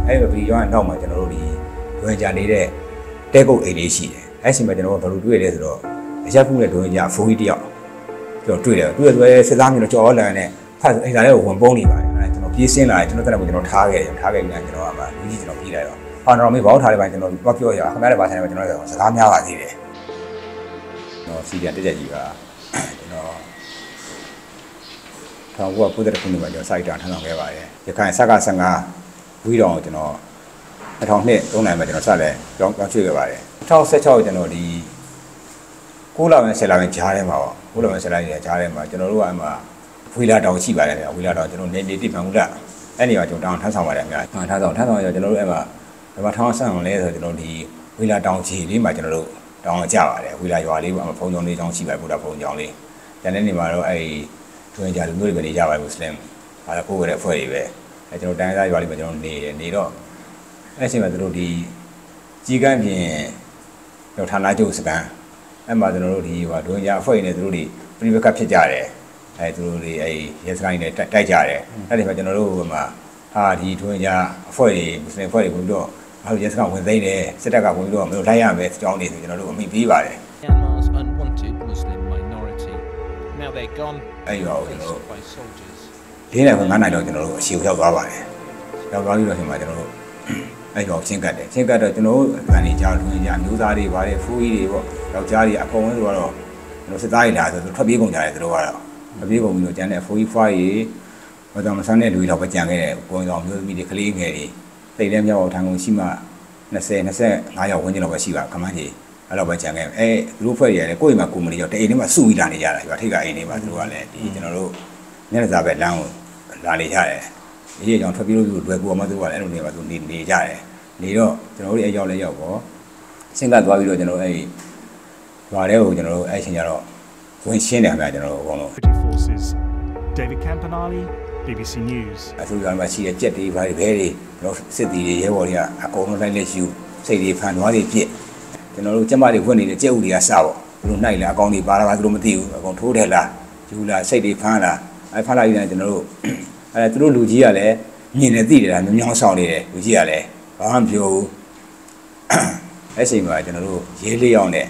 အဲ့လိုပြီးရောနောက်မှာကျွန်တော်တို့ဒီဝင်ကြနေတဲ့တဲကုတ်အိမ်လေးရှိတယ်အဲ့ချိန်မှာကျွန်တော်တို့ဘယ်လိုတွေ့လဲဆိုတော့အရက်ဖူးနဲ့ဒွင်ကြအဖိုးကြီးတယောက်ကျွန်တော်တွေ့တယ်ဆိုရဲစစ်သားမျိုးတော့ကြော်လန်နဲ့ဖတ်အိမ်လာတဲ့ကိုဝင်ပုံးနေပါတယ်အဲ့ကျွန်တော်ပြေးစင်းလာတယ်ကျွန်တော်တက်ကိုကျွန်တော်ထားခဲ့ပြီးကျွန်တော်ကမှလူကြီးကျွန်တော်ပြေးလိုက်တော့ဟောတော်မေးဘောင်းထားတဲ့ပိုင်းကျွန်တော်ပြောရခင်ဗျားတဲ့ဘာဆိုင်မှာကျွန်တော်စကားများပါသေးတယ်ကျွန်တော်စီပြန်တက်ချက်ကြီးပါကျွန်တော်ထောင်ကပုဒ်တဲ့ခုနှစ်မှာကျွန်တော်စိုက်တာထမ်းဆောင်ခဲ့ပါတယ်ရခိုင်ဆက်က15ဝီးတော်ကိုကျွန်တော်2002 3နိုင်မှာကျွန်တော်ဆက်လဲကြောင်းချွေခဲ့ပါတယ်2016ကျွန်တော်ဒီ6လနဲ့10လနဲ့ကြားထဲမှာပေါ့6လနဲ့10လနဲ့ကြားထဲမှာကျွန်တော်တို့ကအဲ့မှာဝီလာတောင်ရှိပါတယ်ဗျာဝီလာတောင်ကျွန်တော်နေတိပန်ဘူးလားအဲ့ဒီမှာကျွန်တော်တောင်ထမ်းဆောင်ပါတယ်ဗျာထမ်းဆောင်ရကျွန်တော်တို့အဲ့မှာဘာထောင်းဆန့်အောင်လဲဆိုတော့ကျွန်တော်ဒီဝီလာတောင်ကြီးလေးမှာကျွန်တော်တို့တောင်ကြပါတယ်ဝီလာရွာလေးပေါ့ဖုံကြောင်လေးတောင်ရှိပါတယ်ဘုရားဖုံကြောင်လေးတန်တဲ့နေမှာတော့အဲ့တွင်ကြလူမျိုးတွေပဲနေကြပါဘူးစလင်အားကိုယ်ရဲ့အဖွဲ့တွေပဲအဲ့ကျွန်တော်တန်စားရွာလေးမှာကျွန်တော်နေတော့အဲ့ချိန်မှာတို့ဒီကြီးကန်းပြင်တော့ဌာနချုပ်စကန်အဲ့မှာကျွန်တော်တို့ဒီဟိုဒွင်ကြအဖွဲ့တွေနဲ့တို့တွေပြိပကဖြစ်ကြတယ်အဲ့တို့တွေအဲ့ရဲစကန်တွေနဲ့တိုက်ကြတယ်အဲ့ဒီမှာကျွန်တော်တို့ဟိုမှာဟာဒီဒွင်ကြအဖွဲ့တွေမွတ်စလင်အဖွဲ့တွေဝင်ပြီးတော့ဘာလို့ရဲစကန်ဝင်သိမ်းတယ်စစ်တပ်ကဝင်ပြီးတော့မလို့လိုက်ရမယ်အကြောင်းတွေဆိုကျွန်တော်တို့အမိပေးပါတယ် Myanmar's unwanted Muslim minority now they're gone အဲ့ရောကျွန်တော်တို့၄နိုင်9နိုင်တော့ကျွန်တော်တို့အရှိကိုရောက်သွားပါတယ်ရောက်သွားပြီးတော့ဒီမှာကျွန်တော်တို့အဲ့တော့ချင်းကတ်တယ်ချင်းကတ်တော့ကျွန်တော်တို့ဗန်နေကြလူကြီးများမျိုးသားတွေပါတယ်ဖူးကြီးတွေပေါ့ယောက်ျားတွေအကုန်လုံးဆိုတော့ကျွန်တော်စစ်သားတွေလာဆိုထွက်ပြေးကုန်ကြတယ်သူတို့ကတော့ထွက်ပြေးကုန်ပြီးတော့ကျန်တဲ့ဖူးကြီးဖွားကြီးဘာသာမဆန်းတဲ့လူတွေတော့ပဲကြံခဲ့တယ်ကိုယ်တော်မျိုးသမီးတွေကလေးငယ်တွေတိတ်တဲ့မြောက်ထံကုန်ရှိမှ25ယောက်ဝန်းကျင်လောက်ပဲရှိပါခမန်းကြီးအဲ့တော့ပဲကြံခဲ့အဲသူတို့ဖွဲ့ရတယ်ကိုယ့်အိမ်မှာကိုမနေရောတအိမ်ထဲမှာစုပြီးလာနေကြတာဒီထိတ်ကအိမ်ထဲမှာသူတို့ကလည်းဒီကျွန်တော်တို့ညနေစာပဲလမ်းကိုလာနေကြတယ်ဒီအကြောင်းထွက်ပြေးလို့လွယ်ကူအောင်မသူကလည်းအဲ့လိုနေပါသူနေကြတယ်နေတော့ကျွန်တော်တို့အဲ့ရောက်လဲရောက်ပေါ့စင်ကသွားပြီးတော့ကျွန်တော်အဲ့ရွာထဲကိုကျွန်တော်တို့အဲ့ချိန်ကျတော့ဝင်ရှင်းတယ်ခင်ဗျာကျွန်တော်တို့အကုန်လုံး Forces David Campanale BBC News အခုကမှရှိတဲ့ကြက်တွေဘာတွေဘဲတွေကျွန်တော်စစ်တီတွေရဲဘော်တွေကအကုန်လုံးလိုက်လက်ယူစိတ်တွေဖန်သွားတွေပြစ်ကျွန်တော်တို့ကျမတွေဝင်နေတဲ့ကြက်ဥတွေကစပေါ့သူတို့နှိုက်လာအကောင်တွေပါလာသူတို့မသိဘူးအကောင်ထိုးတယ်လားယူလာစိတ်တွေဖန်လာအဲ့ဖန်လာပြီးthenကျွန်တော်တို့အဲ့သူတို့လူကြီးကလည်းမြင်နေသိတယ်လားမြောင်းဆောင်နေတယ်လူကြီးကလည်းဘာမှမပြောဘူးအဲ့ချိန်မှာကျွန်တော်တို့ရဲ၄ယောက်နဲ့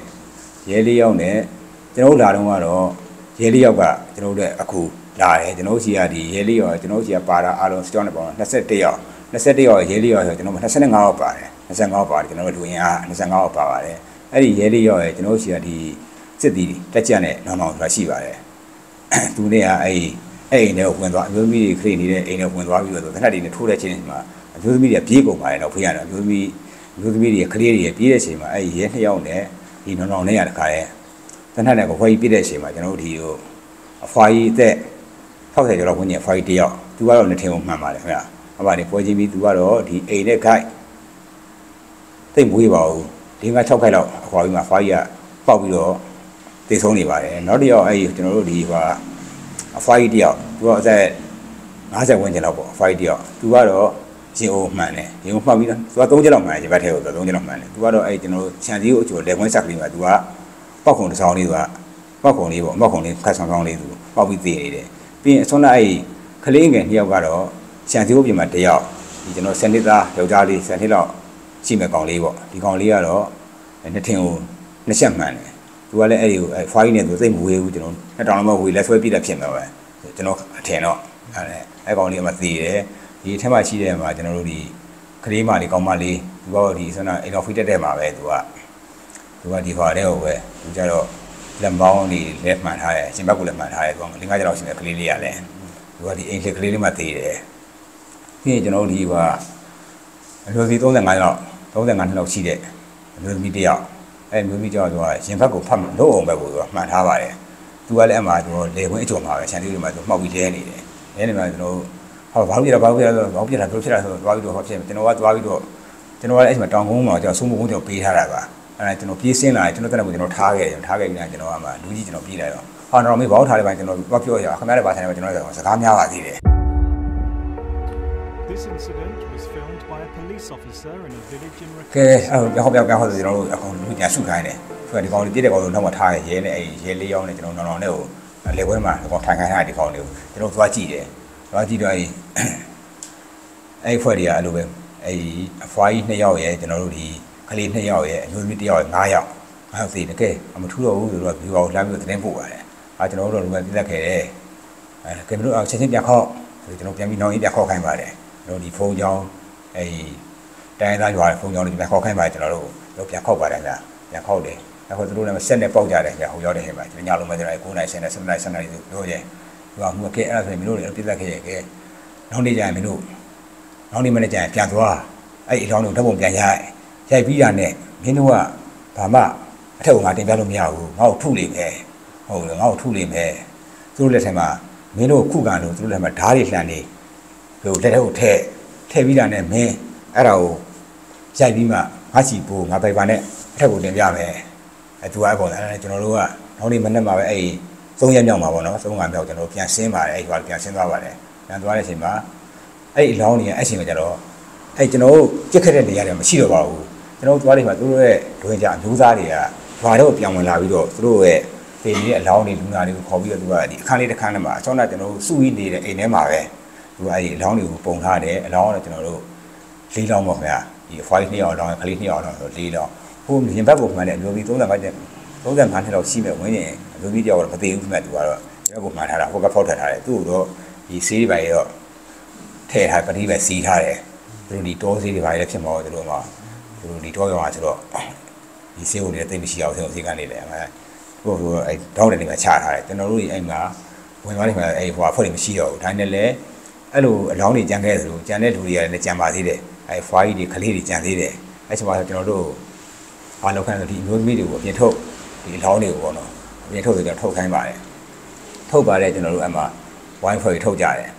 ကျွန်တော်လာတော့ကတော့ရဲ၄ယောက်ကကျွန်တော်တို့အခုလာတယ်ကျွန်တော်တို့စီကဒီရဲ၄ယောက်ကျွန်တော်တို့စီကပါတာအားလုံးစတောင်းနေပေါ့21ယောက်ရဲ၄ယောက်ဆိုကျွန်တော်25ယောက်ပါတယ်25ယောက်ပါတယ်ကျွန်တော်တို့လူရင်းအား25ယောက်ပါပါတယ်အဲ့ဒီရဲ၄ယောက်ရဲ့ကျွန်တော်တို့စီကဒီစစ်တီတက်ကြနဲ့နောင်ဆိုတာရှိပါတယ်သူနဲ့ကအဲ့အိမ်ထဲကိုဝင်သွားအမျိုးသမီးတွေခရိနေတဲ့အိမ်ထဲဝင်သွားပြီးတော့တနက်တွေနဲ့ထိုးတဲ့ချင်းမှာအမျိုးသမီးတွေပြေးကုန်ပါတယ်တော့ဖေးရတော့အမျိုးသမီးတွေခလေးတွေပြေးတဲ့ချိန်မှာအဲ့ရဲ2ယောက်နဲ့ဒီနောင်နဲ့ရတခါရဲ့တနက်နဲ့ကိုခွဲပြီးပြေးတဲ့ချိန်မှာကျွန်တော်တို့ဒီဟိုအဖွားကြီးအသက်60ကျော်လောက်ဝင်နေအဖွားကြီးတယောက်သူကတော့နှစ်ထင်ကိုမှန်ပါတယ်ခင်ဗျာအဖာနေပွဲချင်းပြီးသူကတော့ဒီအိမ်နဲ့ခိုက်သိမ့်မွေးပါဘူးဒီက6ခိုက်လောက်အဖွားကြီးမှာအဖွားကြီးကပေါက်ပြီးတော့သေဆုံးနေပါတယ်နောက်တစ်ယောက်အဲ့ကျွန်တော်တို့ဒီအဖွားကြီးတယောက်သူကအသက်50ဝန်းကျင်လောက်ပေါ့အဖွားကြီးတယောက်သူကတော့ရင်အိုမှန်တယ်ရင်အိုမှတ်ပြီးတော့သူက3ချက်လောက်မှန်တယ်ဒီဘက်ထဲကို3ချက်လောက်မှန်တယ်သူကတော့အဲ့ကျွန်တော်တို့ခြံစည်းကိုအချိုလက်ဝဲဆက်ကလေးမှာသူကပောက်ခုံတစ်ဆောင်လေးသူကပောက်ခုံလေးပေါ့ပောက်ခုံလေးခတ်ဆောင်ဆောင်လေးသူပောက်ပြီးသေးနေတယ်ပြီးရင်အစွန်းလိုက်အဲ့ခလေးငယ်2ယောက်ကတော့ခြံစည်းကိုပြင်မှာ1ယောက်ဒီကျွန်တော်စနစ်သားယောက်ျားလေးစနစ်လောက်ရှိမဲ့ကောင်လေးပေါ့ဒီကောင်လေးကတော့နှစ်ထင်ကို2ချက်မှန်တယ်သူကလည်းအဲ့ဒီကိုဖွားကြီးနဲ့သူသိမ့်မဝေးဘူးကျွန်တော်နှစ်တောင်လောက်ဝေးလက်ဆွဲပြစ်တာဖြစ်မှာပဲကျွန်တော်အထင်တော့အဲ့ကောင်လေးကမှသိတယ်ဒီအထက်မှာရှိတဲ့မှာကျွန်တော်တို့ဒီခလေးမလေးကောင်းမလေးသူကဒီဆန္ဒအိမ်တော်ဖိတက်တဲ့မှာပဲသူကဒီခွာတဲ့ဟိုပဲသူကြတော့လက်မောင်းလေးလက်မှန်ထားတယ်ရှင်ဘက်ကိုလည်းမှန်ထားတယ်သူက5ချက်လောက်ရှိတဲ့ကလေးလေးကလည်းသူကဒီအိမ်ကလေးလေးမှသိတယ်ပြီးရင်ကျွန်တော်တို့ဒီကအမျိုးသမီး35နှစ်လောက်ရှိတဲ့အမျိုးသမီးတယောက်အဲ့မျိုးသမီးတယောက်သူကရင်ဘက်ကိုဖတ်လို့အောင်ဘက်ကိုသူကမှန်ထားပါတယ်သူကလည်းအမှသူလေခွင်းအကျော်မှာပဲခြံလေးတွေမှာသူမှောက်ပြီးလဲနေတယ်လဲနေမှာကျွန်တော်ဟောဘာလို့ပြတာဆိုတော့သွားပြီးတော့သွားပြီးတော့ဟောဖြစ်ကျွန်တော်ကသွားပြီးတော့ကျွန်တော်ကအဲ့ဒီမှာတောင်ကုန်းမှာကျွန်တော်ဆုံးမကုန်းကျွန်တော်ပေးထားတာပါအဲ့ဒါကျွန်တော်ပြေးစင်းလာတယ်ကျွန်တော်တက်တဲ့ကိုကျွန်တော်ထားခဲ့ပြီးတော့ကျွန်တော်ကမှလူကြီးကျွန်တော်ပြေးလိုက်တော့ဟောတော်မေးဘောင်းထားတဲ့ပိုင်းကျွန်တော်ပြောရခင်ဗျားတဲ့ဘာဆိုင်မှာကျွန်တော်စကားများပါသေးတယ် This incident was filmed by a police officer in a village in ကဲအဲ့ဟောပြောဆိုကျွန်တော်တို့အကုန်လူညာစုခိုင်းတယ်ဆိုတော့ဒီကောင်လေးပြည့်တဲ့ကောင်လို့နောက်မှထားရဲနဲ့အဲ့ရဲလေးယောက်နဲ့ကျွန်တော်နောင်နဲ့ကိုလေခွဲမှာဒီကောင်ထိုင်ခိုင်းထားဒီကောင်လေးကိုကျွန်တော်သွားကြည့်တယ်သွားကြည့်တော့အဲ့ဖွဲ့တွေကအဲ့လိုပဲအဖွားကြီး2ယောက်ရဲ့ကျွန်တော်တို့ဒီကလေး2ယောက်ရဲ့အမျိုးသမီး1ယောက်5ယောက်အဲ့ဒီတကယ်အမထူတော့ဘူးဆိုတော့ဒီကောင်လှမ်းပြီးသတင်းပို့ပါတယ်ကျွန်တော်တို့တော့ဒီမှာပြသက်ခဲ့တယ်ကင်မရာချက်ချင်းပြခောက်ကျွန်တော်ပြန်ပြီးနောက်ရေးပြခောက်ခိုင်းပါတယ်ကျွန်တော်ဒီဖုန်းကြောင်းတိုင်းသားရွာဖုန်းကြောင်းတွေပြခောက်ခိုင်းပါတယ်ကျွန်တော်တို့ပြခောက်ပါတယ်ဗျာပြခောက်တယ်အခုသူတို့လည်းဆက်နဲ့ပေါက်ကြတယ်ဗျာဟိုရောက်တဲ့ဟဲ့မှာညလုံးမဲ့ကျွန်တော်9နိုင်10နဲ့7နိုင်7နိုင်ပြောတယ်ဒီကမှုကဲအဲ့ဒါဆိုရင်မင်းတို့လည်းပြသက်ခဲ့ရဲ့ကဲနောက်နေ့ကျရင်မင်းတို့နောက်နေ့မနေ့ကျရင်ပြန်သွားအဲ့အလောင်းတို့ဓာတ်ပုံပြန်ရိုက်ပြီးတာနဲ့မင်းတို့ကဘာမှအထက်ကငါတင်ပြလို့မရဘူးငါ့ကိုထုလိမ့်မယ်ဟုတ်တယ်ငါ့ကိုထုလိမ့်မယ်သူတို့လက်ထက်မှာမင်းတို့ခုခံလို့သူတို့လက်မှာဓားတွေလှန်နေဟိုလက်ထဲကိုထည့်ပြီးတာနဲ့မင်းအဲ့ဒါကိုရိုက်ပြီးမှငါချီပိုးငါပိုက်ပါနဲ့အထက်ကိုတင်ပြမယ်သူကအဲ့ပုံစံနဲ့ကျွန်တော်တို့ကနောက်နေ့မနေ့မှာပဲအဲ့3ရက်မြောက်မှာပေါ့နော်3ရက်မြောက်ကျွန်တော်ပြန်ဆင်းပါတယ်အဲ့ဒီကပြန်ဆင်းသွားပါတယ်ပြန်သွားတဲ့အချိန်မှာအဲ့အလောင်းကြီးအဲ့အချိန်မှာကျတော့အဲ့ကျွန်တော်တို့ကြက်ခက်တဲ့နေရာတွေမရှိတော့ပါဘူးကျွန်တော်တို့သွားနေမှာသူတို့ရဲ့ဒွင်ကြအမျိုးသားတွေကဘာတော့ပြောင်းဝင်လာပြီးတော့သူတို့ရဲ့ဖေးကြီးအလောင်းတွေလူနာတွေကိုခေါ်ပြီးတော့သူကဒီအခန်းလေးတစ်ခန်းထဲမှာအချောင်းနဲ့ကျွန်တော်တို့စုပြီးနေတဲ့အိမ်ထဲမှာပဲသူကအဲ့ဒီအလောင်းတွေကိုပုံထားတယ်အလောင်းကတော့ကျွန်တော်တို့၄လောင်းပေါ့ခင်ဗျာဒီဖွားလေး2ယောက်အလောင်းကလေး2ယောက်အလောင်းဆို4လောင်းဟိုရင်ဘက်ကိုမှန်တဲ့အမျိုးကြီး35နှစ်လောက်ရှိမဲ့ဝင်းရင်အမျိုးကြီးတယောက်တော့မသိဘူးခင်ဗျာသူကတော့ဒီဘက်ကိုမှန်ထားတာဟိုကဖောက်ထထားတယ်သူ့တော့ဒီဆေးတွေပါရတော့ထည့်ထားပတိပဲစီးထားတယ်သူတို့ဒီတောဆေးတွေပါရလည်းဖြစ်မှာတော့သူတို့ဒီတောရောမှာဆိုတော့ဒီဆေးကိုလည်းသိမရှိအောင်ဆေးကနေလည်းဟိုအဲ့တောင်းတယ်နေမှာချထားတယ်ကျွန်တော်တို့ဒီအဲ့မှာဝင်သွားတယ်မှာအဲ့ဟိုအဖွဲ့တွေမရှိတော့ဘူးဒါနဲ့လည်းအဲ့လိုအလောင်းတွေကြံခဲ့သလိုကြံတဲ့လူတွေကလည်းကြံပါသေးတယ်အဲ့ဖွားကြီးတွေကလေးတွေကြံသေးတယ်အဲ့ချိန်မှာကျွန်တော်တို့ဘာလောက်ခန့်ဆိုဒီမျိုးသမီးတွေကိုအပြင်ထုတ်ဒီအလောင်းတွေကိုပေါ့နော်အပြင်ထုတ်ဆိုတော့ထုတ်ခိုင်းပါတယ်ထုတ်ပါတယ်ကျွန်တော်တို့အဲ့မှာ wifi ထုတ်ကြတယ်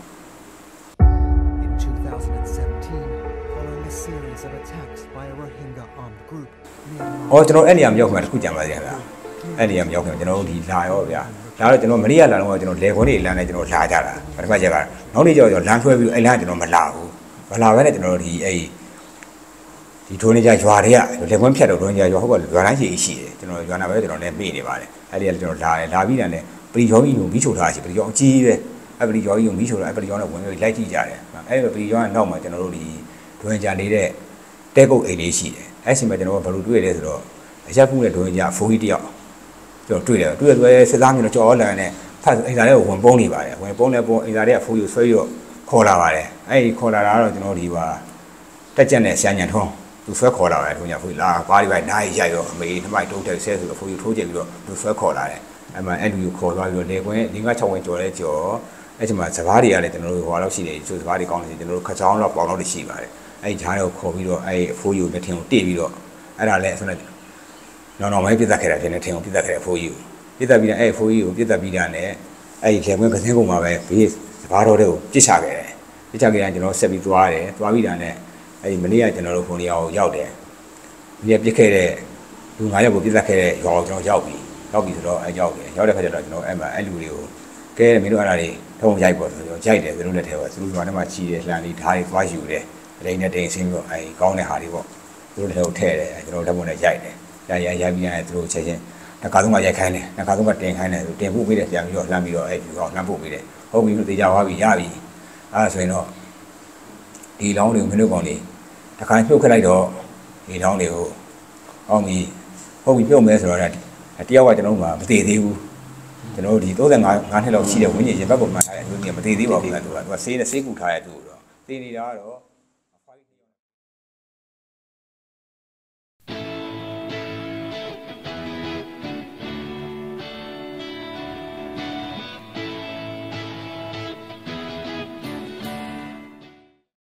ကျွန်တော်အဲ့နေရာမရောက်ခင်တခုကြံပါသေးတယ်ဗျာအဲ့နေရာမရောက်ခင်ကျွန်တော်တို့ဒီလာရောဗျာလာတော့ကျွန်တော်မနေ့ကလာတော့ကျွန်တော်လေခွန်းတွေလမ်းနဲ့ကျွန်တော်လာကြတာပထမချက်ကနောက်နေ့ကျတော့လမ်းဆွဲပြီးအဲ့လမ်းကျွန်တော်မလာဘူးမလာဘဲနဲ့ကျွန်တော်တို့ဒီဒိုးနေကြရွာတွေကလေခွန်းဖြတ်တော့ဒိုးနေကြရွာဟုတ်ကရွာတိုင်းရှိတယ်ကျွန်တော်ရွာနာပဲကျွန်တော်လည်းမေ့နေပါတယ်အဲ့ဒီကကျွန်တော်လာပြီးတာနဲ့ပရိယောကြီးကိုပြီးချိုထားရှိပရိယောအကြီးပဲအဲ့ပရိယောကြီးကိုပြီးချိုထားအဲ့ပရိယောနဲ့ဝင်ပြီးလိုက်ကြည့်ကြတယ်အဲ့ဒီပရိယောကနောက်မှာကျွန်တော်တို့ဒီဒိုးနေကြနေတဲ့တဲကုတ်အိမ်လေးရှိတယ်အဲ့ချိန်မှာကျွန်တော်ကဘယ်လိုတွေ့လဲဆိုတော့အရက်ဖူးနဲ့ဒိုးနေကြဖိုးကြီးတယောက်ကျွန်တော်တွေ့တယ်စစ်သားမျိုးတော့ကြော်လန်နဲ့ဖတ်အိမ်သားလေးကိုဝင်ပုံးနေပါတယ်ဝင်ပုံးနေပုံးအိမ်သားလေးကဖိုးကြီးဆွဲပြီးတော့ခေါ်လာပါတယ်အဲ့ဒီခေါ်လာတာကတော့ကျွန်တော်ဒီပါတက်ကြက်နဲ့ဆန်းညံထုံးသူဆွဲခေါ်လာတယ်သူညာဖိုးကြီးလာဘာဒီပဲနိုင်ရိုက်ရောအမေနှမိုက်တုံးတက်ဆဲဆိုတော့ဖိုးကြီးထိုးကြည့်ပြီးတော့သူဆွဲခေါ်လာတယ်အဲ့မှာအဲ့လူကိုခေါ်သွားပြီးတော့လေကွင်း5-6ဝင်ကြော်လဲကြော်အဲ့ချိန်မှာစပားတွေကလည်းကျွန်တော်တို့ဟိုလောက်ရှိတယ်ကျိုးစပားတွေကောင်းတယ်ကျွန်တော်တို့ခချောင်းတော့ပေါင်တော့ရှိပါတယ်အဲ့ဒီဂျားတွေကိုခေါ်ပြီးတော့အဲ့ဖိုးကြီးကိုလက်ထင်ကိုတိပြီးတော့အဲ့ဒါလည်းဆိုတော့နော်မဲပြတ်သက်ခဲ့တာဖြစ်နေထင်ကိုပြတ်သက်ခဲ့တဲ့ဖိုးကြီးကိုပြတ်သက်ပြီးတော့အဲ့ဖိုးကြီးကိုပြတ်သက်ပြီးတာနဲ့အဲ့ဒီလေကွင်းကစင်းကုန်မှာပဲဘေးစပားတော်တွေကိုပြစ်ချခဲ့တယ်ပြစ်ချခဲ့ရင်ကျွန်တော်ဆက်ပြီးသွားတယ်သွားပြီးတာနဲ့အဲ့ဒီမနေ့ကကျွန်တော်တို့ခုနေရာကိုရောက်တယ်ဒီပြစ်ခဲ့တဲ့လူ9ယောက်ကိုပြစ်သက်ခဲ့တဲ့ရွာကိုကျွန်တော်ရောက်ပြီဆိုတော့အဲ့ရောက်တဲ့ခါကျတော့ကျွန်တော်အဲ့မှာအဲ့လူတွေကိုကဲမင်းတို့အဲ့ဒါတွေထုံးရိုက်ပေါ်ဆိုတော့ရိုက်တယ်သူတို့လက်ထဲပါသူတို့ရွာထဲမှာချီတယ်လှန်ပြီးဓာတ်တွေသွားယူတယ်ဒိန်နဲ့တိန်ဆင်းပြီးတော့အဲ့ကောင်းတဲ့ဟာတွေပေါ့သူတို့လက်ထဲကိုထည့်တယ်ကျွန်တော်လက်ပေါ်နဲ့ရိုက်တယ်ရိုက်ပြီးရင်သူတို့ချက်ချင်းတစ်ခါသုံးခါရိုက်ခိုင်းတယ်တစ်ခါသုံးခါတင်ခိုင်းတယ်တင်ဖို့ပေးတယ်ပြန်ပြီးတော့လှမ်းပြီးတော့အဲ့ဒီကောင်လှမ်းဖို့ပေးတယ်ဟုတ်ပြီလို့တေချာသွားပြီရပြီအဲ့ဒါဆိုရင်တော့ဒီလောင်းတွေကိုမင်းတို့ကောင်လေးတစ်ခါနှုတ်ခက်လိုက်တော့ဒီလောင်းတွေကိုအောင်ပြီဟုတ်ပြီပြုတ်မယ်ဆိုတော့တယောက်ကကျွန်တော်မှမသေးသေးဘူးကျွန်တော်ဒီ35နှစ်လောက်ရှိတဲ့ဝင်းကြီးရင်ဘက်ပေါ်မှာထားတဲ့လူကြီးမသေးသေးပါဘူးသူကဆေးနဲ့ဆေးကူထားတဲ့သူတော့သေနေတာတော့